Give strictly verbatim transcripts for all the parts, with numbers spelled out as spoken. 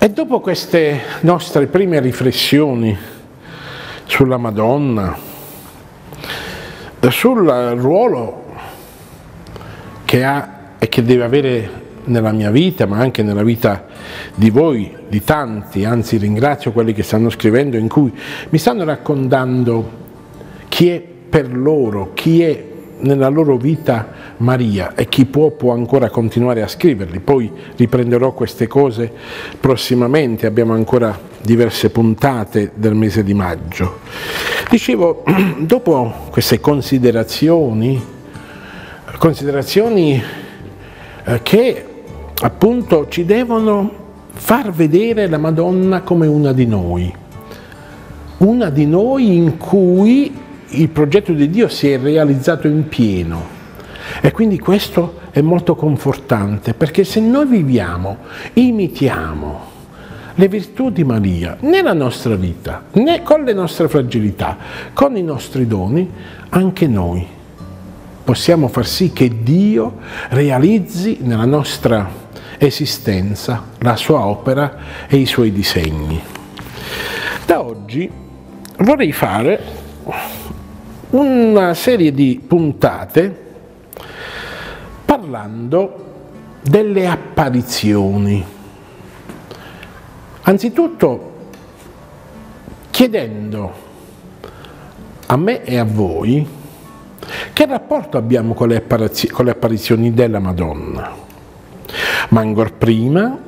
E dopo queste nostre prime riflessioni sulla Madonna, sul ruolo che ha e che deve avere nella mia vita, ma anche nella vita di voi, di tanti, anzi ringrazio quelli che stanno scrivendo, in cui mi stanno raccontando chi è per loro, chi è nella loro vita Maria, e chi può può ancora continuare a scriverli. Poi riprenderò queste cose prossimamente, abbiamo ancora diverse puntate del mese di maggio. Dicevo, dopo queste considerazioni, considerazioni eh, che appunto ci devono far vedere la Madonna come una di noi, una di noi in cui il progetto di Dio si è realizzato in pieno. E quindi questo è molto confortante, perché se noi viviamo, imitiamo le virtù di Maria nella nostra vita, né con le nostre fragilità, con i nostri doni, anche noi possiamo far sì che Dio realizzi nella nostra esistenza la sua opera e i suoi disegni. Da oggi vorrei fare una serie di puntate parlando delle apparizioni. Anzitutto chiedendo a me e a voi che rapporto abbiamo con le apparizioni, con le apparizioni della Madonna. Ma ancor prima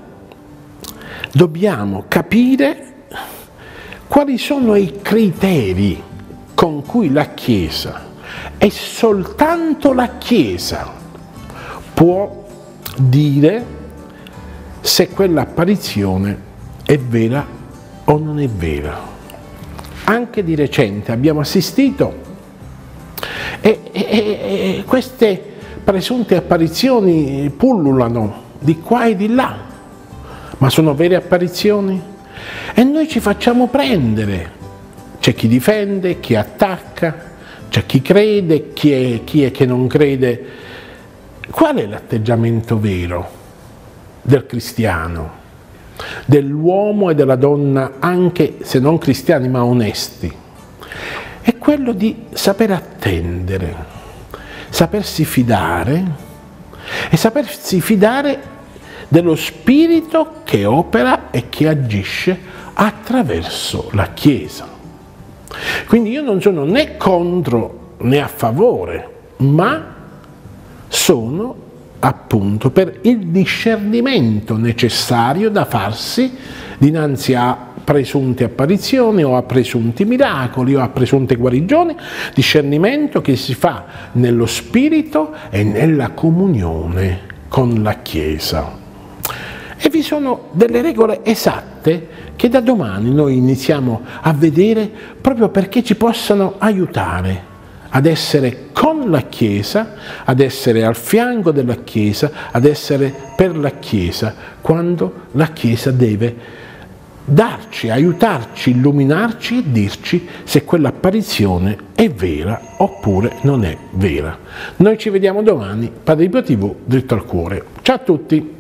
dobbiamo capire quali sono i criteri con cui la Chiesa, e soltanto la Chiesa, può dire se quell'apparizione è vera o non è vera. Anche di recente abbiamo assistito e, e, e queste presunte apparizioni pullulano di qua e di là, ma sono vere apparizioni? E noi ci facciamo prendere. C'è chi difende, chi attacca, c'è chi crede, chi è, chi è che non crede. Qual è l'atteggiamento vero del cristiano, dell'uomo e della donna, anche se non cristiani ma onesti? È quello di saper attendere, sapersi fidare e sapersi fidare dello Spirito che opera e che agisce attraverso la Chiesa. Quindi io non sono né contro né a favore, ma sono appunto per il discernimento necessario da farsi dinanzi a presunte apparizioni o a presunti miracoli o a presunte guarigioni, discernimento che si fa nello spirito e nella comunione con la Chiesa. E vi sono delle regole esatte che da domani noi iniziamo a vedere, proprio perché ci possano aiutare ad essere con la Chiesa, ad essere al fianco della Chiesa, ad essere per la Chiesa, quando la Chiesa deve darci, aiutarci, illuminarci e dirci se quell'apparizione è vera oppure non è vera. Noi ci vediamo domani, Padre Pio tivù, dritto al cuore. Ciao a tutti!